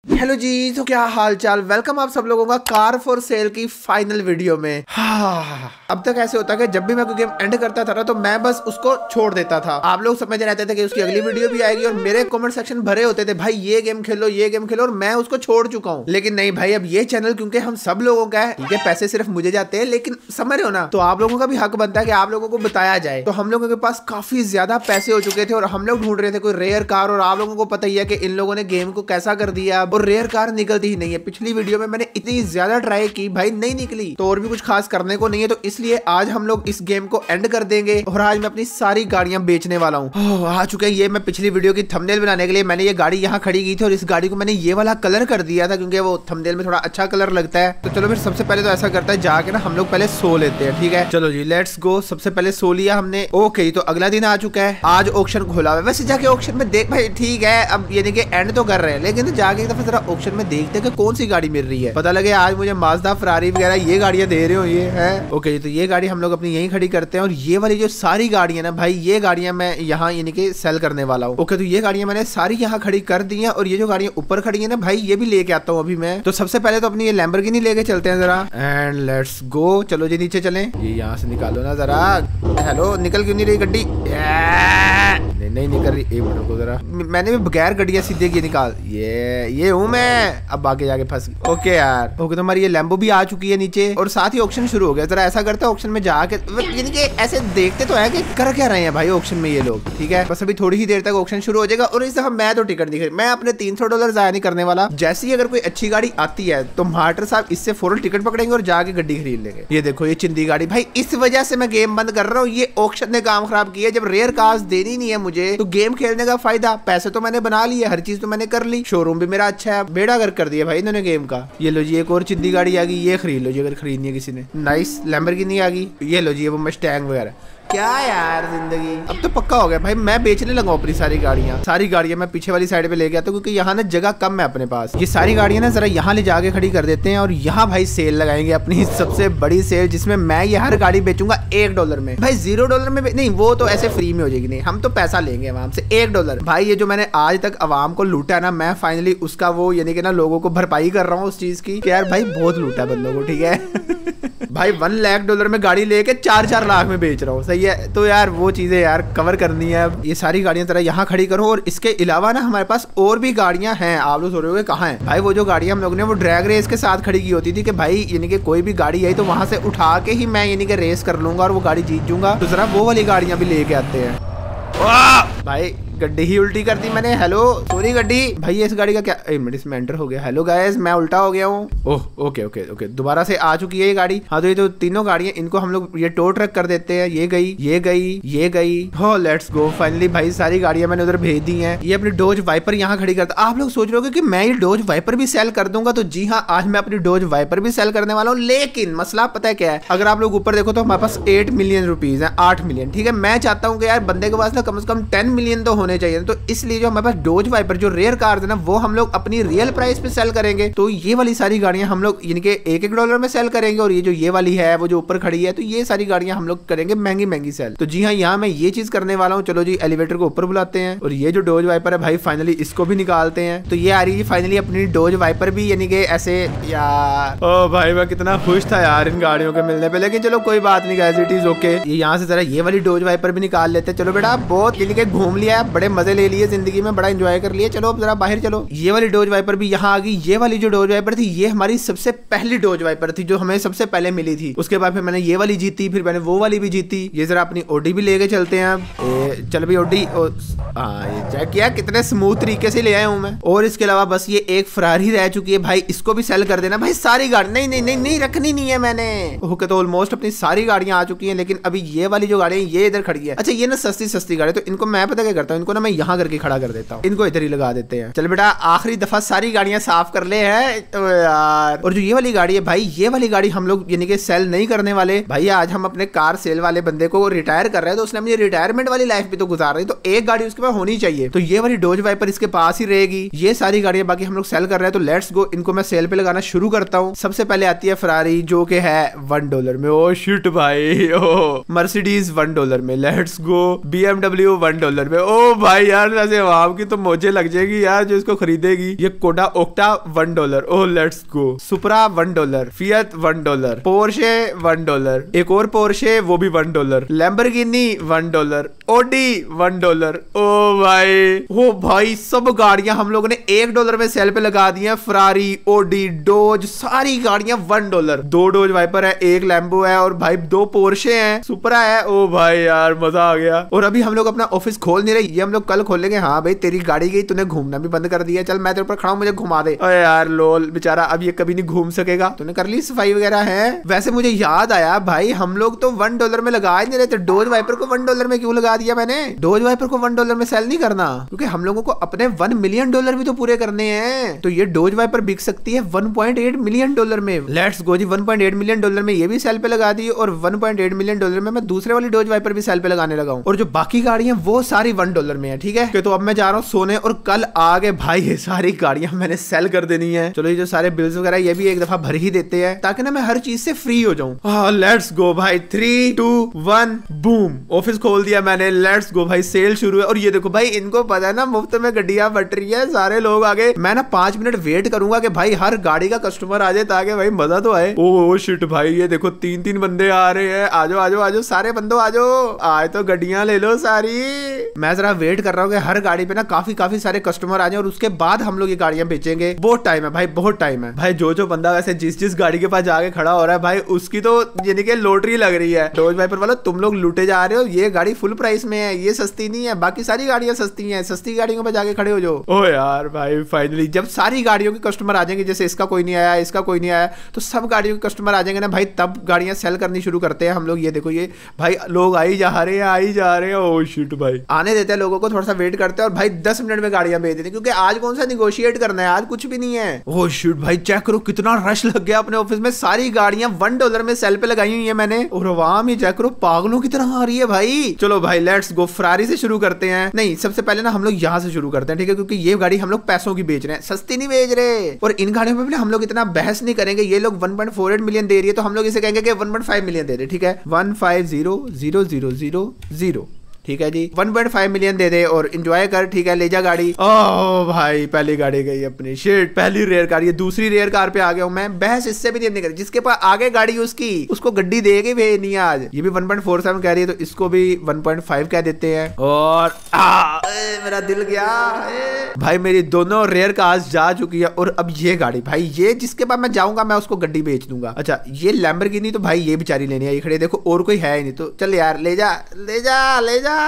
Hello जी, तो क्या हाल चाल। वेलकम आप सब लोगों का कार फॉर सेल की फाइनल वीडियो में। अब तक ऐसे होता है कि जब भी मैं कोई गेम एंड करता था ना तो मैं बस उसको छोड़ देता था। आप लोग समझ रहते थे कि उसकी अगली वीडियो भी आएगी और मेरे कमेंट सेक्शन भरे होते थे, भाई ये गेम खेलो ये गेम खेलो, और मैं उसको छोड़ चुका हूँ। लेकिन नहीं भाई, अब ये चैनल क्योंकि हम सब लोगों का है, ठीक है, पैसे सिर्फ मुझे जाते हैं, लेकिन समझ रहे हो ना, तो आप लोगों का भी हक बनता है कि आप लोगों को बताया जाए। तो हम लोगों के पास काफी ज्यादा पैसे हो चुके थे और हम लोग ढूंढ रहे थे कोई रेयर कार, और आप लोगों को पता ही है कि इन लोगों ने गेम को कैसा कर दिया और रेयर कार निकलती ही नहीं है। पिछली वीडियो में मैंने इतनी ज्यादा ट्राई की, भाई नहीं निकली, तो और भी कुछ खास करने को नहीं है, तो इसलिए आज हम लोग इस गेम को एंड कर देंगे और आज मैं अपनी सारी गाड़ियां बेचने वाला हूँ। आ चुके हैं ये। मैं पिछली वीडियो की थंबनेल बनाने के लिए मैंने ये गाड़ी यहाँ खड़ी की थी और इस गाड़ी को मैंने ये वाला कलर कर दिया था क्योंकि वो थंबनेल में थोड़ा अच्छा कलर लगता है। तो चलो फिर सबसे पहले तो ऐसा करता है, जाके ना हम लोग पहले सो लेते हैं, ठीक है। चलो जी लेट्स गो। सबसे पहले सो लिया हमने। ओके, तो अगला दिन आ चुका है। आज ऑक्शन खोला हुआ है। वैसे जाके ऑक्शन में देख भाई, ठीक है, अब यानी कि एंड तो कर रहे हैं, लेकिन जाके एक दफा जरा ऑक्शन में देखते हैं कि कौन सी गाड़ी मिल रही है। पता लगे आज मुझे माज़दा, फरारी वगैरह ये गाड़ियां दे रहे हो ये है। ओके, तो ये गाड़ी हम लोग अपनी यहीं खड़ी करते हैं और ये वाली जो सारी गाड़ियां ना भाई, ये गाड़ियां मैं यहाँ यानी कि सेल करने वाला हूँ। ओके, तो ये गाड़ियां मैंने सारी यहाँ खड़ी कर दी हैं और ये जो गाड़ियां ऊपर खड़ी है ना भाई, ये भी लेके आता हूँ अभी मैं। तो सबसे पहले तो अपनी ये लैम्बोर्गिनी लेके चलते हैं जरा, एंड लेट्स गो। चलो जी नीचे चलें। ये यहाँ से निकालो ना जरा। हेलो, निकल क्यों नहीं रही गड्डी? नहीं निकल रही। एक मिनट को जरा, मैंने भी बगैर गड्डियां सीधे की निकाल। ये हूँ मैं। अब आगे जाके फंस गई। ओके यार, ओके, तो हमारी ये लैम्बो भी आ चुकी है नीचे और साथ ही ऑक्शन शुरू हो गया। जरा ऐसा करते हैं ऑक्शन में जाके, यानी कि ऐसे देखते तो है कि कर क्या रहे हैं भाई ऑक्शन में ये लोग, ठीक है। बस अभी थोड़ी ही देर तक ऑक्शन शुरू हो जाएगा और इस दफा मैं तो टिकट नहीं खरीद, मैं अपने $300 जाया नहीं करने वाला। जैसे ही अगर कोई अच्छी गाड़ी आती है तो मार्टर साहब इससे फौरन टिकट पकड़ेंगे और जाके गड्डी खरीद लेंगे। ये देखो ये चिंदी गाड़ी भाई, इस वजह से मैं गेम बंद कर रहा हूँ। ये ऑक्शन ने काम खराब किया। जब रेयर कार्स देनी नहीं है मुझे तो गेम खेलने का फायदा? पैसे तो मैंने बना लिए, हर चीज तो मैंने कर ली, शोरूम भी मेरा अच्छा है, बेड़ा गर्क कर दिया भाई इन्होंने गेम का। ये लो जी एक और चिंदी गाड़ी आ गई, ये खरीद लो जी अगर खरीदनी है किसी ने। नाइस, लैम्बोर्गिनी आ गई। ये लो जी वो मस्टैंग वगैरह। क्या यार जिंदगी, अब तो पक्का हो गया भाई, मैं बेचने लगा अपनी सारी गाड़ियां मैं पीछे वाली साइड पे ले गया था क्योंकि यहाँ ना जगह कम है अपने पास। ये सारी गाड़ियां ना जरा यहाँ ले जाके खड़ी कर देते हैं और यहाँ भाई सेल लगाएंगे, अपनी सबसे बड़ी सेल, जिसमें मैं ये हर गाड़ी बेचूंगा $1 में। भाई $0 में नहीं, वो तो ऐसे फ्री में हो जाएगी, नहीं हम तो पैसा लेंगे आवाम से $1। भाई ये जो मैंने आज तक आवाम को लूटा है ना, मैं फाइनली उसका वो यानी कि ना लोगों को भरपाई कर रहा हूँ उस चीज की कि यार भाई बहुत लूटा बंदों को, ठीक है। भाई $1 लाख में गाड़ी लेके 4-4 लाख में बेच रहा हूँ, सही है। तो यार वो चीजें यार कवर करनी है। ये सारी गाड़ियां तरह यहाँ खड़ी करो और इसके अलावा ना हमारे पास और भी गाड़ियां हैं। आप लोग सोच रहे हो कहाँ है भाई? वो जो गाड़ियां हम लोगों ने वो ड्रैग रेस के साथ खड़ी की होती थी कि भाई यानी कि कोई भी गाड़ी आई तो वहां से उठा के ही मैं यानी कि रेस कर लूंगा और वो गाड़ी जीत जाऊंगा। तो जरा वो वाली गाड़ियां भी लेके आते हैं। भाई गड्डी ही उल्टी कर दी मैंने। हेलो सॉरी गड्डी भाई, ये इस गाड़ी का क्या? एक मिनट, इसमें एंटर हो गया। हेलो गाइस, मैं उल्टा हो गया हूँ। ओह ओके ओके ओके, दोबारा से आ चुकी है ये गाड़ी। हाँ, तो ये तो तीनों गाड़ियां, इनको हम लोग ये टो ट्रक कर देते हैं। ये गई ये गई ये गई। हो लेट्स गो। फाइनली भाई सारी गाड़ियां मैंने उधर भेज दी हैं। ये अपनी डोज वाइपर यहाँ खड़ी करता। आप लोग सोच रहे हो कि मैं ये डोज वाइपर भी सेल कर दूंगा, तो जी हाँ, आज मैं अपनी डोज वाइपर भी सेल करने वाला हूँ। लेकिन मसला पता है क्या है? अगर आप लोग ऊपर देखो तो हमारे पास 8 मिलियन रुपीज है, 8 मिलियन, ठीक है। मैं चाहता हूँ कि यार बंदे के पास ना कम से कम 10 मिलियन तो होने चाहिए। तो इसलिए जो हमारे पास डोज वाइपर जो रेयर कार है ना, वो हम लोग अपनी रियल प्राइस पे सेल करेंगे। तो ये वाली सारी गाड़ियां हम लोग यानी कि $1 में सेल करेंगे और ये जो ये वाली है वो जो ऊपर खड़ी है, तो ये सारी गाड़ियां हम लोग करेंगे महंगी महंगी सेल। तो जी हाँ, यहाँ मैं ये चीज करने वाला हूँ। चलो जी एलिवेटर को ऊपर बुलाते हैं और ये जो डोज वाइपर है भाई फाइनली इसको भी निकालते हैं। तो ये आ रही है फाइनली अपनी डोज वाइपर भी, यानी कि ऐसे। यार ओ भाई मैं कितना खुश था यार इन गाड़ियों के मिलने पे, लेकिन चलो कोई बात नहीं गाइस, इट इज ओके। ये यहाँ से जरा ये वाली डोज वाइपर भी निकाल लेते हैं। चलो बेटा बहुत यानी कि घूम लिया, बड़े मजे ले लिए जिंदगी में, बड़ा एंजॉय कर लिए। चलो अब जरा बाहर चलो। ये वाली डोज वाइपर भी यहाँ आ गई। ये वाली जो डोज वाइपर थी ये हमारी सबसे पहली डोज वाइपर थी जो हमें सबसे पहले मिली थी। उसके बाद फिर मैंने ये वाली जीती, फिर मैंने वो वाली भी जीती। ये जरा अपनी ओडी भी लेके चलते हैं। चल भाई ओडी। हाँ ये चेक किया कितने स्मूथ तरीके से ले आया हूँ मैं। और इसके अलावा बस ये एक फरारी रह चुकी है भाई, इसको भी सेल कर देना भाई। सारी गाड़ी नहीं नहीं नहीं नहीं रखनी नहीं है मैंने। ओके, तो ऑलमोस्ट अपनी सारी गाड़ियां आ चुकी हैं, लेकिन अभी ये वाली जो गाड़ी है ये इधर खड़ी है। अच्छा ये ना सस्ती सस्ती गाड़ी, तो इनको मैं पता क्या करता हूँ, इनको ना मैं यहाँ करके खड़ा कर देता हूँ, इनको इधर ही लगा देते हैं। चल बेटा आखिरी दफा सारी गाड़ियां साफ कर ले हैं तो यार। और जो ये वाली गाड़ी है भाई, ये वाली गाड़ी हम लोग यानी कि सेल नहीं करने वाले भाई। आज हम अपने कार सेल वाले बंदे को रिटायर कर रहे हैं, तो उसने अपनी रिटायरमेंट वाली लाइफ भी तो गुजार रही, तो एक गाड़ी उसके पास होनी चाहिए। तो ये वाली डोज वाइपर इसके पास ही रहेगी। ये सारी गाड़ियां बाकी हम लोग सेल कर रहे हैं, तो लेट्स गो, इनको मैं सेल पे लगाना शुरू करता हूँ। सबसे पहले आती है फरारी जो कि है $1 में। ओ शिट भाई, ओ मर्सिडीज $1 में। Let's go. BMW $1 में। ओ भाई यार वैसे वहां की तो मुझे लग जाएगी यार जो इसको खरीदेगी। ये कोडा ओक्टा $1। Oh let's go. Supra $1, Fiat $1, Porsche $1, एक और पोर्शे वो भी $1, लैम्बोर्गिनी $1, ओडी $1। ओ भाई सब गाड़ियां हम लोगों ने $1 में सेल पे लगा दी है। फरारी, ओडी, डोज, सारी गाड़ियां $1। 2 डोज वाइपर है, एक लैम्बो है और भाई 2 पोर्शे हैं, सुपरा है। ओ भाई यार मजा आ गया। और अभी हम लोग अपना ऑफिस खोल नहीं रहे, ये हम लोग कल खोलेंगे। हाँ भाई तेरी गाड़ी गई, तूने घूमना भी बंद कर दिया। चल मैं तेरे ऊपर खड़ा हूँ, मुझे घुमा दे। अरे यार लोल बेचारा अब ये कभी नहीं घूम सकेगा। तूने कर ली सफाई वगैरह है? वैसे मुझे याद आया भाई हम लोग तो $1 में लगा ही नहीं रहे थे। डोज वाइपर को $1 में क्यों लगा दिया मैंने? डोज वाइपर को $1 में सेल नहीं करना, क्योंकि हम लोगों को अपने $1 मिलियन भी तो पूरे करने हैं। तो ये डोज वाइपर बिक सकती है $1.8 मिलियन में। Let's go ji. $1.8 मिलियन में ये भी सेल पे लगा दी और $1.8 मिलियन में मैं दूसरे वाली डोज वाइपर भी सेल पे लगाने लगा हूँ। और जो बाकी गाड़ियां वो सारी $1 में है। ठीक है तो अब मैं जा रहा हूँ सोने और कल आगे भाई ये सारी गाड़ियां मैंने सेल कर देनी है। चलो ये जो सारे बिल्स वगैरह ये भी एक दफा भर ही देते हैं ताकि ना मैं हर चीज से फ्री हो जाऊं। लेट्स गो भाई 3, 2, 1 बूम। ऑफिस खोल दिया मैंने। लेट्स गो भाई सेल शुरू है। और ये देखो भाई इनको पता है ना मुफ्त में गड्डियां बट रही है, सारे लोग आगे। मैं ना 5 मिनट वेट करूंगा कि भाई हर गाड़ी का कस्टमर आ जाए ताकि भाई मजा तो आए। ओ शिट भाई ये देखो 3 बंदे आ रहे हैं। आजो आजो आजो सारे बंदो आजो, आए तो गड्डियां ले लो सारी। मैं जरा वेट कर रहा हूँ कि हर गाड़ी पे ना काफी सारे कस्टमर आ जाए और उसके बाद हम लोग ये गाड़ियां बेचेंगे। बहुत टाइम है भाई, बहुत टाइम है भाई। जो बंदा वैसे जिस गाड़ी के पास जाके खड़ा हो रहा है भाई उसकी तो यानी कि लॉटरी लग रही है। डोज वाइपर वालों तुम लोग लूटे जा रहे हो। ये गाड़ी फुल प्राइस में है, ये सस्ती नहीं है। बाकी सारी गाड़ियां सस्ती हैं, सस्ती गाड़ियों पे जाके खड़े हो जाओ। ओ यार भाई फाइनली जब सारी गाड़ियों के कस्टमर आ जाएंगे, जैसे इसका कोई नहीं आया, इसका कोई नहीं आया, तो सब गाड़ियों के कस्टमर आ जाएंगे ना भाई, तब गाड़ियां सेल करनी शुरू करते हैं हम लोग। ये देखो ये भाई लोग आई जा रहे हैं, आई जा रहे हैं। ओ शिट भाई आने देते हैं लोगों को, थोड़ा सा वेट करते हैं और भाई 10 मिनट में गाड़ियां भेज देते हैं, क्योंकि आज कौन सा निगोशिएट करना है, आज कुछ भी नहीं है। ओ शिट भाई चेक करो कितना रश लग गया अपने ऑफिस में। सारी गाड़ियां $1 में सेल पे लगाई हुई है मैंने। और वहां में चेक करो पागलों की तरह आ रही है भाई। चलो भाई लेट्स गो। फरारी से शुरू करते हैं। नहीं सबसे पहले ना हम लोग यहाँ से शुरू करते हैं, ठीक है, क्योंकि ये गाड़ी हम लोग पैसों की बेच रहे हैं, सस्ती नहीं बेच रहे। और इन गाड़ियों में भी हम लोग इतना बहस नहीं करेंगे। ये लोग 1.48 मिलियन दे रही है तो हम लोग इसे कहेंगे कि 1.5 मिलियन दे दे। ठीक है 150,000, ठीक है जी 1.5 मिलियन दे दे और एंजॉय कर। ठीक है ले जा गाड़ी। ओह भाई पहली गाड़ी गई अपनी। शिट पहली रेयर कार, ये दूसरी रेयर कार पे आ गया हूं मैं। बहस इससे भी नहीं करी, जिसके पास आगे गाड़ी उसकी उसको गड्डी देगी भेजनी आज। ये भी 1.47 कह रही है तो इसको भी 1.5 कह देते हैं। और मेरा दिल गया भाई। मेरी दोनों रेयर कार्स जा चुकी है और अब ये गाड़ी भाई, ये जिसके पास मैं जाऊंगा मैं उसको गड्डी बेच दूंगा। अच्छा ये लैम्बोर्गिनी तो भाई ये बेचारी लेने आई खड़े, देखो और कोई है ही नहीं। तो चल यार ले जा ले जा ले जा।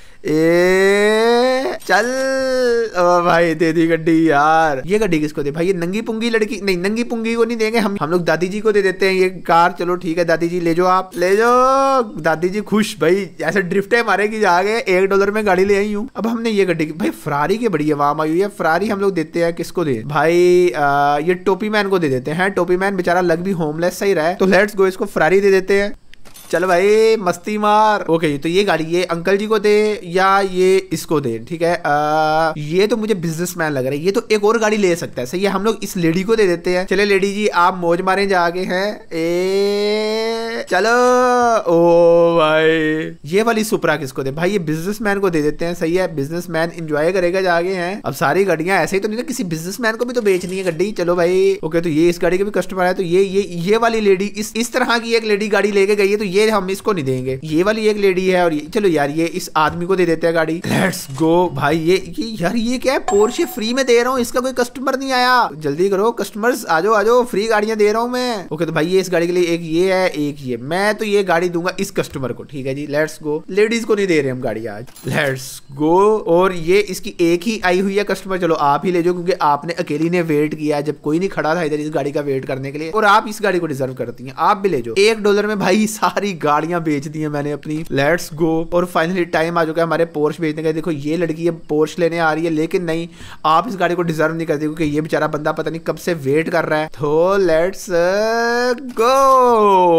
चल ओ भाई दे दी गड्डी यार। ये गड्डी किसको दे भाई? ये नंगी पुंगी लड़की नहीं, नंगी पुंगी को नहीं देंगे हम लोग दादी जी को दे देते हैं ये कार। चलो ठीक है दादी जी ले जाओ, आप ले जाओ। दादी जी खुश भाई, ऐसे ड्रिफ्टे मारेगी जाके। $1 में गाड़ी ले आई हूँ। अब हमने ये गड्डी भाई फरारी की बड़ी आवाम आई हुई है। फरारी हम लोग देते हैं किसको दे भाई? ये टोपी मैन को दे देते हैं। टोपी मैन बेचारा लग भी होमलेस सही रहा है, तो लेट्स गो इसको फरारी दे देते हैं। चल भाई मस्ती मार। ओके तो ये गाड़ी ये अंकल जी को दे या ये इसको दे। ठीक है ये तो मुझे बिजनेसमैन लग रहा है, ये तो एक और गाड़ी ले सकता है। सही है हम लोग इस लेडी को दे देते हैं। चले लेडी जी आप मौज मारे जाके हैं। चलो ओ भाई ये वाली सुपरा किसको दे भाई? ये बिजनेसमैन को दे देते हैं। सही है बिजनेसमैन एंजॉय करेगा जाके हैं। अब सारी गाड़ियां ऐसे ही तो नहीं, किसी बिजनेसमैन को भी तो बेचनी है गड्डी। चलो भाई ओके तो ये इस गाड़ी के भी कस्टमर है। तो ये वाली लेडी इस तरह की एक लेडी गाड़ी लेके गई है, तो ये हम इसको नहीं देंगे। ये वाली एक लेडी है और ये चलो यार ये इस आदमी को दे देते हैं गाड़ी। लेट्स गो भाई। ये यार ये क्या है? पोर्शे फ्री में दे रहा हूँ, इसका कोई कस्टमर नहीं आया। जल्दी करो कस्टमर्स आ जाओ, फ्री गाड़ियां दे रहा हूँ मैं। ओके तो भाई ये इस गाड़ी के लिए एक ये है एक ये। मैं तो ये गाड़ी दूंगा इस कस्टमर को। ठीक है जी लेट्स गो। लेडीज को नहीं दे रहे हम गाड़ी आज। Let's go. और ये इसकी एक ही आई हुई है कस्टमर, चलो आप ही ले जाओ, क्योंकि आपने अकेली ने वेट किया जब कोई नहीं खड़ा था इधर इस गाड़ी का वेट करने के लिए। और आप इस गाड़ी को डिजर्व करती हैं, आप भी ले जाओ। $1 में भाई सारी गाड़ियां बेच दी है मैंने अपनी। Let's go. और फाइनली टाइम आ चुका है हमारे पोर्श बेचने का। देखो ये लड़की ये पोर्श लेने आ रही है, लेकिन नहीं आप इस गाड़ी को डिजर्व नहीं करते, क्योंकि ये बेचारा बंदा पता नहीं कब से वेट कर रहा है। तो लेट्स गो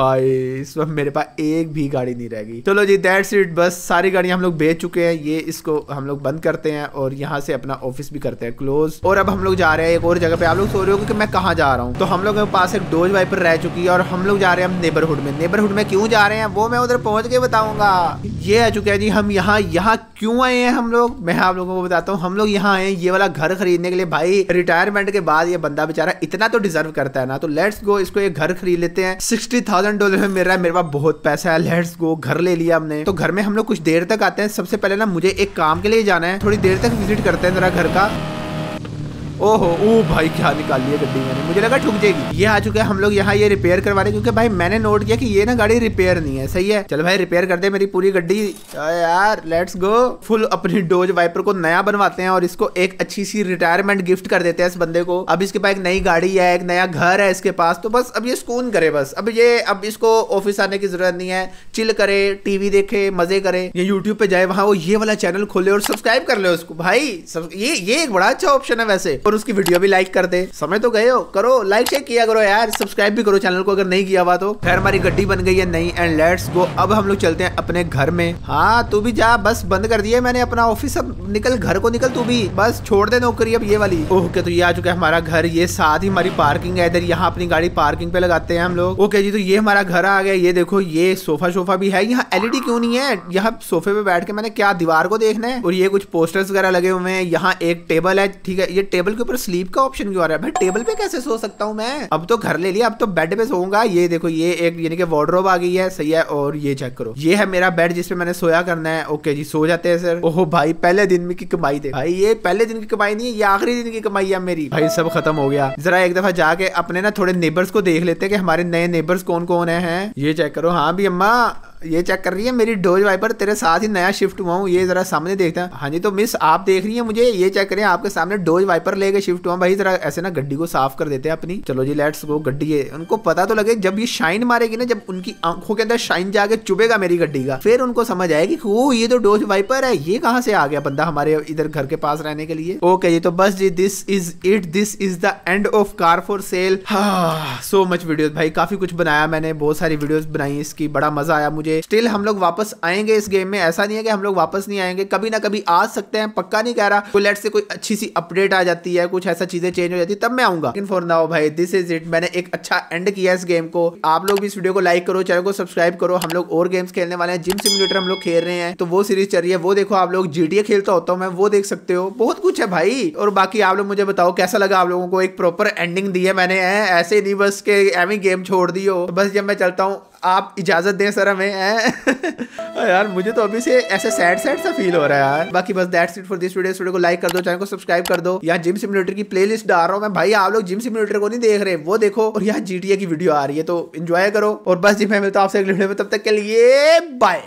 भाई इस वक्त मेरे पास एक भी गाड़ी नहीं रह गई। चलो जी दैट्स इट, बस सारी गाड़ियां हम लोग बेच चुके हैं। ये इसको हम लोग बंद करते हैं और यहाँ से अपना ऑफिस भी करते हैं क्लोज। और अब हम लोग जा रहे हैं एक और जगह पे। आप लोग सोच रहे हो कि मैं कहाँ जा रहा हूँ, तो हम लोग के पास एक डोज वाइपर रह चुकी है और हम लोग जा रहे हैं नेबरहुड में। नेबरहुड में क्यों जा रहे हैं वो मैं उधर पहुंच के बताऊंगा। ये आ चुका है जी, हम यहाँ क्यों आए हैं हम लोग, मैं आप लोगों को बताता हूँ। हम लोग यहाँ आए हैं ये वाला घर खरीदने के लिए। भाई रिटायरमेंट के बाद ये बंदा बेचारा इतना तो डिजर्व करता है ना, तो लेट्स गो इसको एक घर खरीद लेते हैं। $60,000 में मिल रहा है, मेरे पास बहुत पैसा है। लेट्स गो घर ले लिया हमने। तो घर में हम लोग कुछ देर तक आते हैं। सबसे पहले ना मुझे एक काम के लिए जाना है, थोड़ी देर तक विजिट करते हैं जरा घर का। ओहो ओ भाई क्या निकाल लिया गड्डी मैंने, मुझे लगा ठुक जाएगी। ये आ चुका है, हम लोग यहाँ ये रिपेयर करवा रहे हैं क्योंकि भाई मैंने नोट किया कि ये ना गाड़ी रिपेयर नहीं है। सही है, चल भाई रिपेयर कर दे मेरी पूरी गड्डी यार। लेट्स गो फुल अपनी डोज वाइपर को नया बनवाते हैं और इसको एक अच्छी सी रिटायरमेंट गिफ्ट कर देते हैं इस बंदे को। अब इसके पास एक नई गाड़ी है, एक नया घर है इसके पास, तो बस अब ये सुकून करे। बस अब इसको ऑफिस आने की जरूरत नहीं है, चिल करे, टीवी देखे, मजे करे, ये यूट्यूब पे जाए वहां वो ये वाला चैनल खोले और सब्सक्राइब कर ले उसको। भाई ये एक बड़ा अच्छा ऑप्शन है वैसे। और उसकी वीडियो भी लाइक कर दे। समझ तो गए हो, करो लाइक शेयर किया करो यार, सब्सक्राइब भी करो चैनल को अगर नहीं किया हुआ तो। खैर हमारी गड्डी बन गई है नई एंड लेट्स गो। अब हम लोग चलते हैं अपने घर में। हाँ तू भी जा, बस बंद कर दिया मैंने अपना ऑफिस। अब निकल घर को, निकल तू भी, बस छोड़ दे नौकरी अब ये वाली। ओके तो ये आ चुका है हमारा घर, ये साथ ही हमारी पार्किंग है इधर। यहाँ अपनी गाड़ी पार्किंग पे लगाते हैं हम लोग। ओके जी तो ये हमारा घर आ गया। ये देखो ये सोफा भी है। यहाँ एलईडी क्यों नहीं है, यहाँ सोफे पे बैठ के मैंने क्या दीवार को देखना है। और ये कुछ पोस्टर्स वगैरह लगे हुए हैं। यहाँ एक टेबल है, ठीक है। ये टेबल के ऊपर स्लीप का ऑप्शन क्यों आ रहा है भाई, टेबल पे कैसे सो सकता हूँ मैं। अब तो घर ले लिया, अब तो बेड पे सोऊंगा। ये देखो ये एक यानी कि वार्डरोब आ गई है, सही है। और ये चेक करो, ये है मेरा बेड जिसपे मैंने सोया करना है। ओके जी सो जाते हैं सर। ओहो भाई पहले दिन में की कमाई दे भाई, ये पहले दिन की कमाई नहीं है, ये आखिरी दिन की कमाई है मेरी। भाई सब खत्म हो गया। जरा एक दफा जाके अपने ना थोड़े नेबर्स को देख लेते हैं कि हमारे नए नेबर्स कौन कौन है। ये चेक करो, हाँ भी अम्मा ये चेक कर रही है मेरी डोज वाइपर, तेरे साथ ही नया शिफ्ट हुआ हूँ। ये जरा सामने देखता है। हाँ जी तो मिस आप देख रही है मुझे, ये चेक करें आपके सामने डोज वाइपर लेके शिफ्ट हुआ। भाई जरा ऐसे ना गड्डी को साफ कर देते हैं अपनी। चलो जी लेट्स गो। गड्डी है, उनको पता तो लगे जब ये शाइन मारेगी ना, जब उनकी आंखों के अंदर शाइन जाके चुभेगा मेरी गड्डी का, फिर उनको समझ आएगी कि ओ ये तो डोज वाइपर है, ये कहाँ से आ गया बंदा हमारे इधर घर के पास रहने के लिए। ओके जी तो बस जी this is it, this is the end of car for sale. So much videos भाई, काफी कुछ बनाया मैंने, बहुत सारी वीडियोस बनाई इसकी, बड़ा मजा आया मुझे। स्टिल हम लोग वापस आएंगे इस गेम में, ऐसा नहीं है कि हम लोग वापस नहीं आएंगे, कभी ना कभी आ सकते हैं, पक्का नहीं कह रहा। कोई लेट्स से कोई अच्छी सी अपडेट आ जाती है, कुछ ऐसा चीजें चेंज हो जाती है तब मैं आऊंगा। लेकिन फॉर नाउ भाई दिस इज इट, मैंने एक अच्छा एंड किया इस गेम को। आप लोग भी इस वीडियो को लाइक करो, चैनल को सब्सक्राइब करो। हम लोग और गेम्स खेलने वाले हैं, जिम सिमुलेटर हम लोग खेल रहे हैं, तो वो सीरीज चल रही है, वो देखो। आप लोग GTA खेलता होता हूँ मैं, वो देख सकते हो। बहुत कुछ है भाई। और बाकी आप लोग मुझे बताओ कैसा लगा आप लोगों को, एक प्रॉपर एंडिंग दी है मैंने, ऐसे नहीं बस के एमी गेम छोड़ दी हो। बस जब मैं चलता हूँ आप इजाजत दें सर हमें यार मुझे तो अभी से ऐसे सैड सा फील हो रहा है यार। बाकी बस that's it for this video. इस वीडियो को लाइक कर दो, चैनल को सब्सक्राइब कर दो। यहाँ जिम सिमुलेटर की प्लेलिस्ट डाल रहा हूँ मैं भाई, आप लोग जिम सिमुलेटर को नहीं देख रहे वो देखो। और यहाँ GTA की वीडियो आ रही है तो एंजॉय करो। और बस जी मैं मिलता हूँ आपसे अगले वीडियो में, तब तक के लिए बाय।